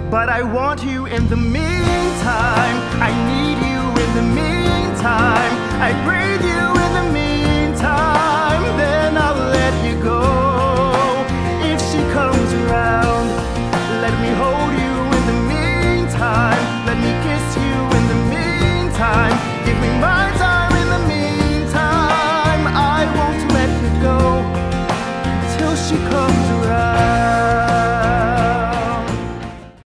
But I want you in the meantime. I need you in the meantime. I breathe you in the meantime. Then I'll let you go. If she comes around, let me hold you in the meantime. Let me kiss you in the meantime.